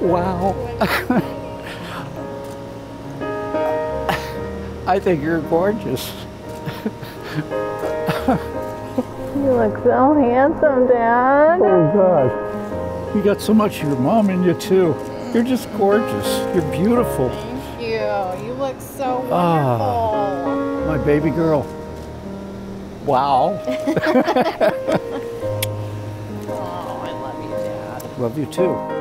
Wow. I think you're gorgeous. You look so handsome, Dad. Oh, God. You got so much of your mom in you, too. You're just gorgeous. You're beautiful. Thank you. You look so wonderful. My baby girl. Wow. Oh, I love you, Dad. Love you, too.